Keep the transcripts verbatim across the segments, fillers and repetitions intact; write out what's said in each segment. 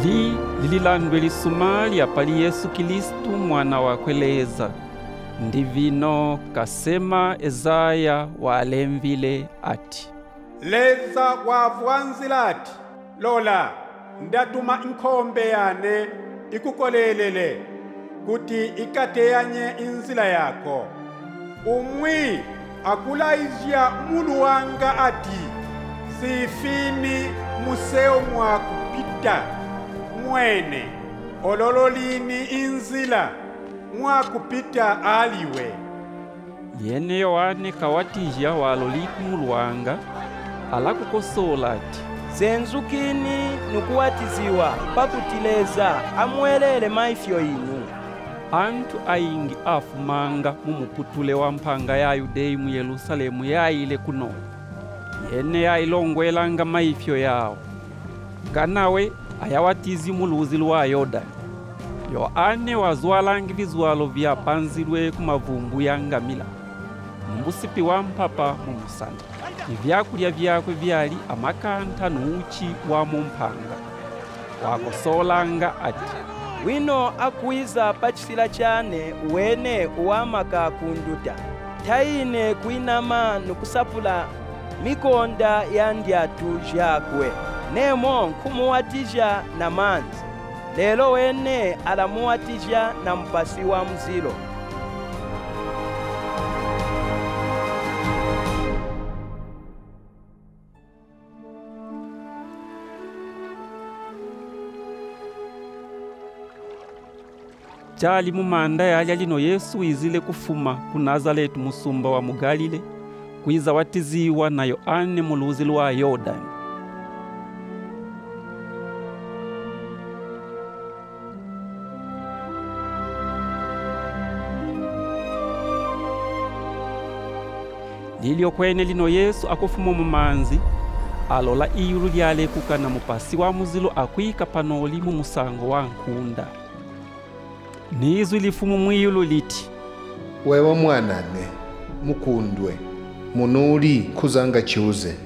Ili lililandwe lisuma lya pali Yesu Kristu mwana wa kweleza. Ndivino kasema Ezaya walemvile ati, leza wavwanzila ati, lola ndatuma inkombe yane ikukolelele kuti ikateyanye inzila yako. Umwi akulaizya mulu wanga ati, sifini museo mwakupita mwene olololini inzila mwakupita aliwe. Yene Yohane kawatija waloliku mulwanga alakukosola ati, zenzukini nukuwatiziwa pakutileza amwelele maifyo inu. Antu aingi afumanga mumuputule wa mpanga ya Yudeyi mu Yerusalemu yaile kuno. Yene yailongwelanga maifyo yao. Ganawe ayawatizi muluzi lwa Yordani. Yohane wazwalangi vizwalo vya panzilwe kumavumbu ya ngamila. Mbusipi wa mpapa mumusana. Ivyakulya vyakwe vyali amakanta nuuchi wa mumpanga. Wakosolanga ati, wino akwiza pachisila chane wene uwamaka kunduta. Taine kuinama nukusapula mikonda ya ndyatu jakwe. Nemo nkumuwatija na manzi. Lelo wene alamuwatija na mpasi wa mzilo. Chali mumanda yalya lino Yesu izile kufuma ku Nazareti musumba wa Mugalile, kwiza watiziwa na Yohane muluzi lwa Yordani. Lilyo kwene lino Yesu akufuma mumanzi, alola iulu lyalekuka na mupasi wa muzilo akwika panoli mu musango wa nkunda. Nizwi lifumu mwiyulu liti, wewa mwanane mukundwe munuli kuzanga chiuze.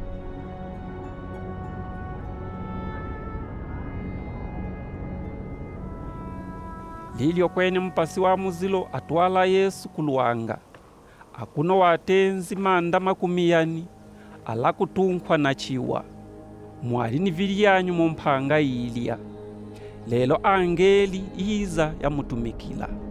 Lilyo kwene mupasi wa muzilo atwala Yesu kulwanga. Akuno watenzi manda makumiyani alakutunkwa na chiwa. Mwali ni vilyanyu mumpanga ilya. Lelo angeli iza ya mutumikila.